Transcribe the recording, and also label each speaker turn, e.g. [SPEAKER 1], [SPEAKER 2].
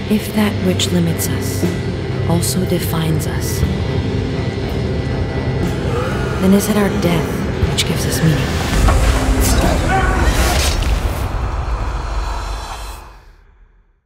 [SPEAKER 1] If that which limits us also defines us, then is it our death which gives us meaning?